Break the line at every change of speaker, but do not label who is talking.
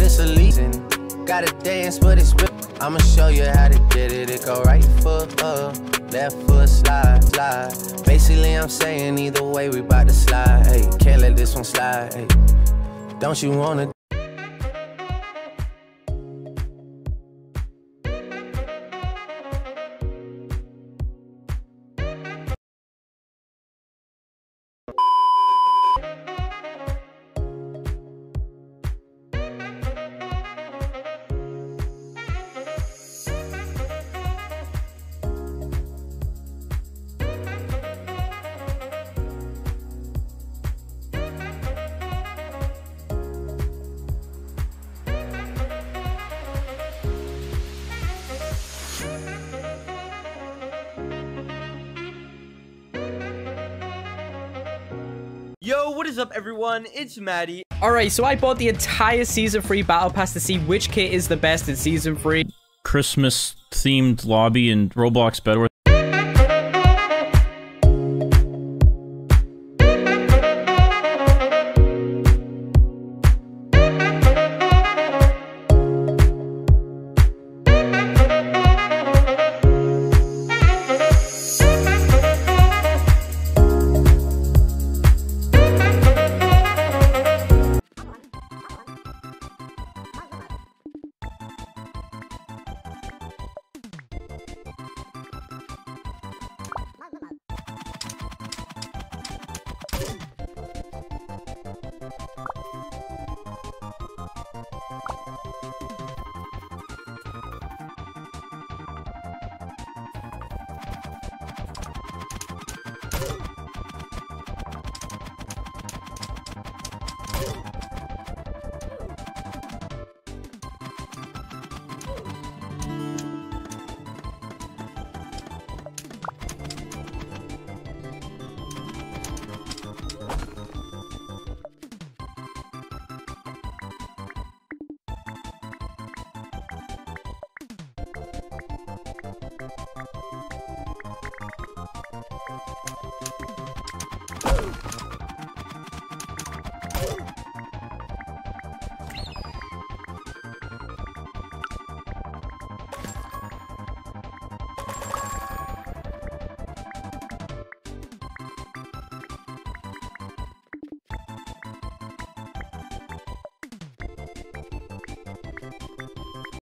it's a leason. Gotta dance, but it's real. I'ma show you how to get it. It go right foot up, left foot slide, slide. Basically, I'm saying either way, we bout to slide. Hey, can't let this one slide. Hey, don't you wanna?
Yo, what is up everyone? It's Maddie.
Alright, so I bought the entire Season 3 Battle Pass to see which kit is the best in Season 3.
Christmas-themed lobby in Roblox Bedwars.